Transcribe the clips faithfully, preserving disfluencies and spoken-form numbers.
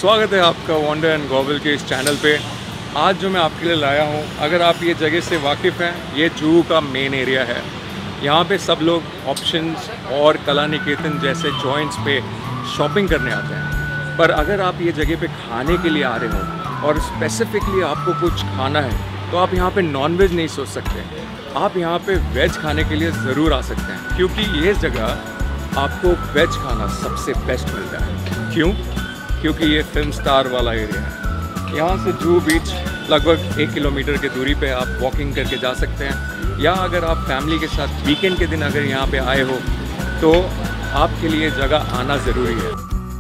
स्वागत है आपका वंडर एंड गॉगल के इस चैनल पे। आज जो मैं आपके लिए लाया हूँ, अगर आप ये जगह से वाकिफ़ हैं, ये जुहू का मेन एरिया है। यहाँ पे सब लोग ऑप्शंस और कला निकेतन जैसे जॉइंट्स पे शॉपिंग करने आते हैं। पर अगर आप ये जगह पे खाने के लिए आ रहे हो और स्पेसिफिकली आपको कुछ खाना है, तो आप यहाँ पे नॉनवेज नहीं सोच सकते। आप यहाँ पे वेज खाने के लिए ज़रूर आ सकते हैं, क्योंकि ये जगह आपको वेज खाना सबसे बेस्ट मिलता है। क्यों? क्योंकि ये फिल्म स्टार वाला एरिया है। यहाँ से जुहू बीच लगभग एक किलोमीटर की दूरी पे आप वॉकिंग करके जा सकते हैं, या अगर आप फैमिली के साथ वीकेंड के दिन अगर यहाँ पे आए हो तो आपके लिए जगह आना ज़रूरी है।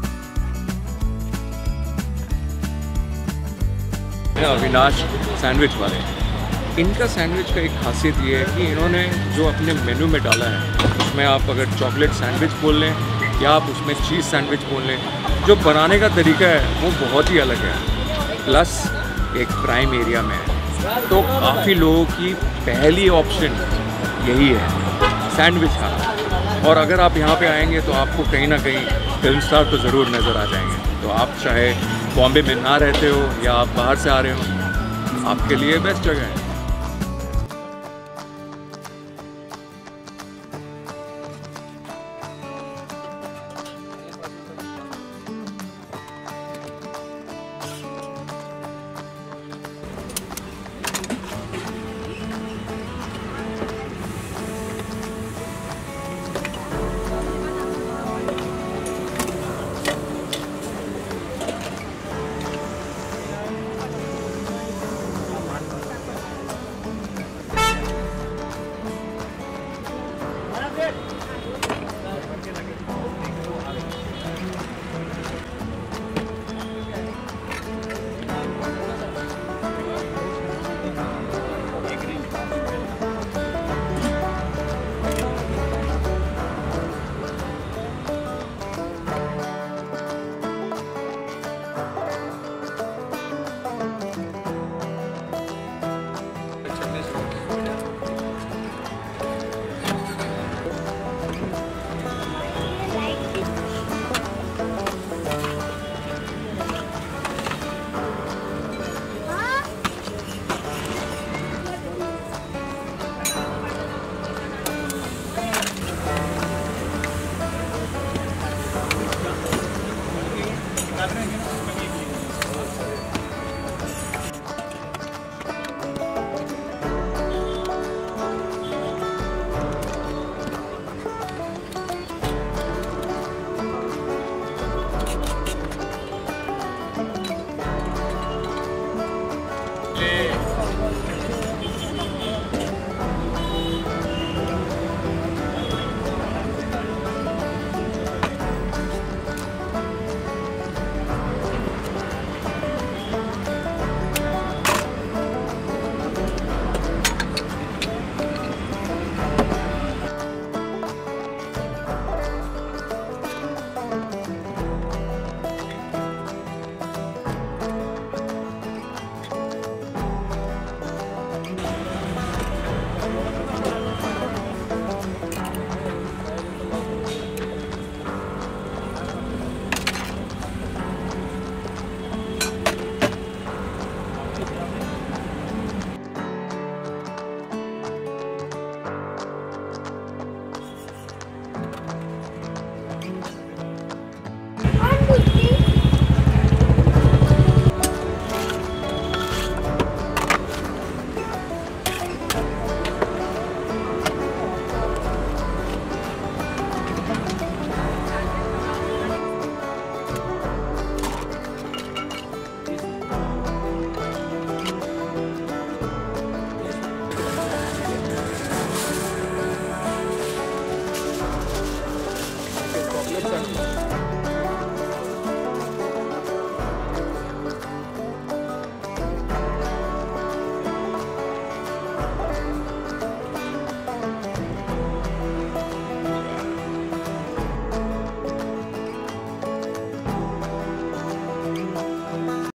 अविनाश सैंडविच वाले, इनका सैंडविच का एक खासियत ये है कि इन्होंने जो अपने मेन्यू में डाला है, उसमें आप अगर चॉकलेट सैंडविच बोल लें या आप उसमें चीज़ सैंडविच बोल लें, जो बनाने का तरीका है वो बहुत ही अलग है। प्लस एक प्राइम एरिया में है, तो काफ़ी लोगों की पहली ऑप्शन यही है सैंडविच खाना। और अगर आप यहाँ पे आएंगे तो आपको कहीं ना कहीं फिल्म स्टार तो ज़रूर नज़र आ जाएंगे। तो आप चाहे बॉम्बे में ना रहते हो या आप बाहर से आ रहे हो, आपके लिए बेस्ट जगह है।